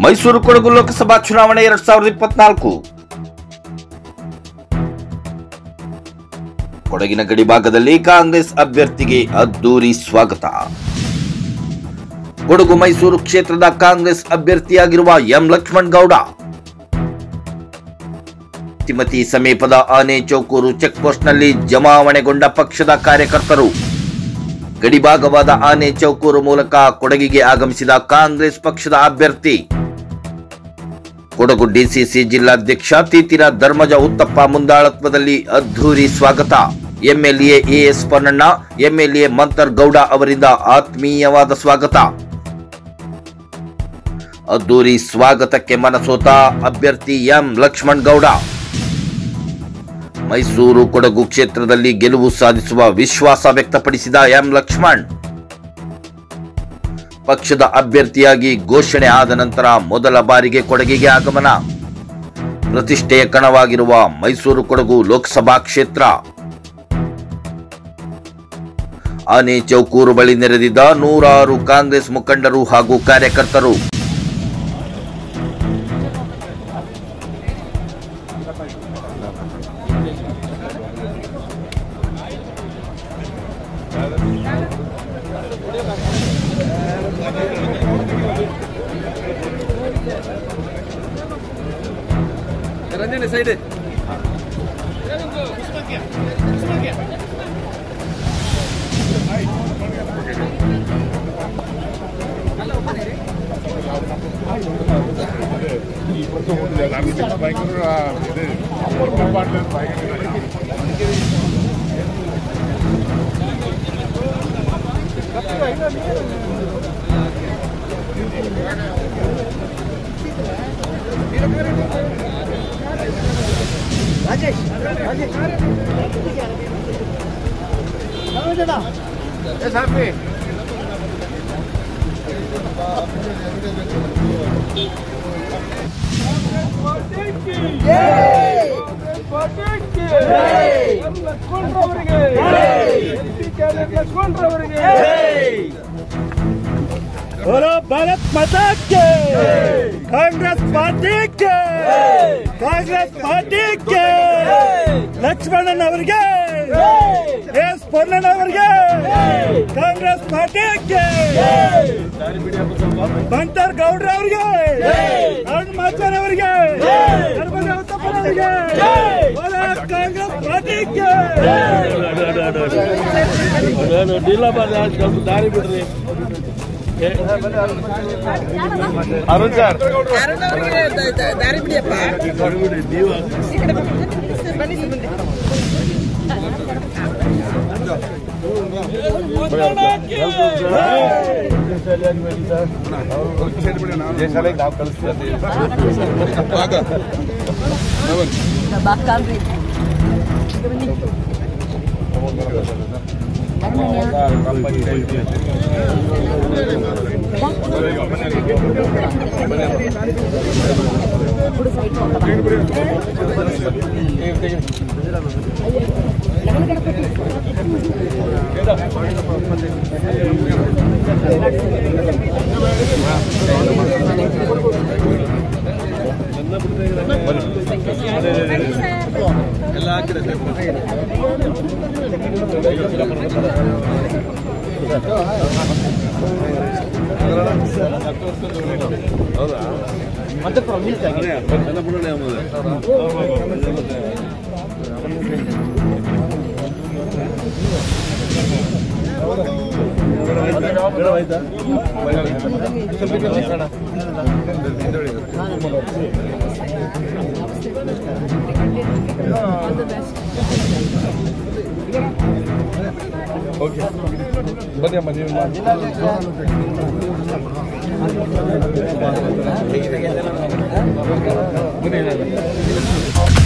ಮೈಸೂರು ಕೊಡಗು ಲೋಕಸಭಾ ಚುನಾವಣೆ 2024 ಕೊಡಗಿನ ಗಡಿ ಭಾಗದಲ್ಲಿ ಕಾಂಗ್ರೆಸ್ ಅಭ್ಯರ್ಥಿಗೆ ಅದ್ದೂರಿ ಸ್ವಾಗತ. ಕೊಡಗು ಮೈಸೂರು ಕ್ಷೇತ್ರದ ಕಾಂಗ್ರೆಸ್ ಅಭ್ಯರ್ಥಿಯಾಗಿರುವ ಎಂ ಲಕ್ಷ್ಮಣ್ ಗೌಡ ತಿಮತಿ ಸಮೀಪದ ಆನೆ ಚೌಕೂರು ಚೆಕ್ಪೋಸ್ಟ್ನಲ್ಲಿ ಜಮಾವಣೆಗೊಂಡ ಪಕ್ಷದ ಕಾರ್ಯಕರ್ತರು. ಗಡಿಭಾಗವಾದ ಆನೆ ಚೌಕೂರು ಮೂಲಕ ಕೊಡಗಿಗೆ ಆಗಮಿಸಿದ ಕಾಂಗ್ರೆಸ್ ಪಕ್ಷದ ಅಭ್ಯರ್ಥಿ ಕೊಡಗು ಡಿಸಿಸಿ ಜಿಲ್ಲಾಧ್ಯಕ್ಷ ತೀತಿರ ಧರ್ಮಜ ಉತ್ತಪ್ಪ ಮುಂದಾಳತ್ವದಲ್ಲಿ ಅದ್ದೂರಿ ಸ್ವಾಗತ. MLA AS Ponnanna, MLA Mantar Gowda ಅವರಿಂದ ಆತ್ಮೀಯವಾದ ಸ್ವಾಗತ. ಅದ್ದೂರಿ ಸ್ವಾಗತಕ್ಕೆ ಮನಸೋತ ಅಭ್ಯರ್ಥಿ ಎಂ ಲಕ್ಷ್ಮಣ್ ಗೌಡ ಮೈಸೂರು ಕೊಡಗು ಕ್ಷೇತ್ರದಲ್ಲಿ ಗೆಲುವು ಸಾಧಿಸುವ ವಿಶ್ವಾಸ ವ್ಯಕ್ತಪಡಿಸಿದ ಎಂ ಲಕ್ಷ್ಮಣ್ ಪಕ್ಷದ ಅಭ್ಯರ್ಥಿಯಾಗಿ ಘೋಷಣೆ ಆದ ನಂತರ ಮೊದಲ ಬಾರಿಗೆ ಕೊಡಗಿಗೆ ಆಗಮನ. ಪ್ರತಿಷ್ಠೆಯ ಕಣವಾಗಿರುವ ಮೈಸೂರು ಕೊಡಗು ಲೋಕಸಭಾ ಕ್ಷೇತ್ರ ಆನೆ ಚೌಕೂರು ಬಳಿ ನೆರೆದಿದ್ದ ನೂರಾರು ಕಾಂಗ್ರೆಸ್ ಮುಖಂಡರು ಹಾಗೂ ಕಾರ್ಯಕರ್ತರು. ರಂಜನೆ ಸೈಡ್ राजेश बोलो भारत माता के, कांग्रेस पार्टी के, कांग्रेस पार्टी के लक्ष्मणन ಅವರಿಗೆ ಎಸ್ ಪೊನ್ನಣ್ಣ ಅವರಿಗೆ ಕಾಂಗ್ರೆಸ್ ಪಾರ್ಟಿ के ಮಂತರ್ ಗೌಡ್ರ ಅವರಿಗೆ ಅರುಣ್ ಮಾಚರ್ ಅವರಿಗೆ ಧರ್ಮಜ ಉತ್ತಪ್ಪ ಅವರಿಗೆ ಕಾಂಗ್ರೆಸ್ ಪಾರ್ಟಿ के ದಾರಿ ಬಿಡ್ರಿ ಅರುಣ್ ಸರ್ ದಾರಿ ಬಿಡಿಯಪ್ಪ ನಾವು ಕಳಿಸ್ತೀವಿ ಎಲ್ಲ ಹಾಕಿದ್ರೆ ಹೌದಾ ಮತ್ತೆ ಪ್ರಾಮಿಸ್ ಆಗಿದೆ ಎಲ್ಲ ಬಿಡೋಣ ಆಯ್ತಾ ಓಕೆ ಬನ್ನಿ ಅಮ್ಮ ನೀವು